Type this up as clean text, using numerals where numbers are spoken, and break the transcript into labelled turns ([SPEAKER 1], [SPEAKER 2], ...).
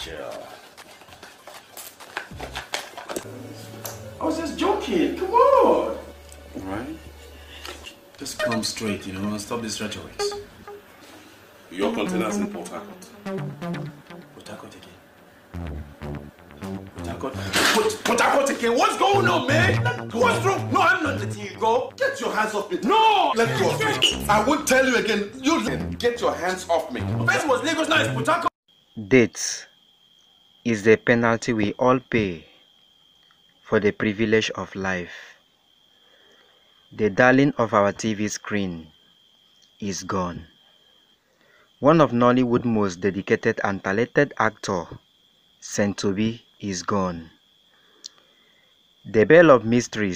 [SPEAKER 1] Chill. I was just joking. Come on.
[SPEAKER 2] Alright? Just come straight, you know, and stop these rhetorics.
[SPEAKER 3] Your containers in Port Harcourt.
[SPEAKER 2] Port Harcourt again. Port Harcourt again. What's going on, man? What's wrong? No, I'm not letting you go.
[SPEAKER 3] Get your hands off me.
[SPEAKER 2] No!
[SPEAKER 3] Let go of me. I won't tell you again. You get your hands off me.
[SPEAKER 2] First was Lagos, now it's Port Harcourt.
[SPEAKER 4] Death is the penalty we all pay for the privilege of life. The darling of our TV screen is gone. One of Nollywood's most dedicated and talented actor, Saint Obi, is gone. The bell of mysteries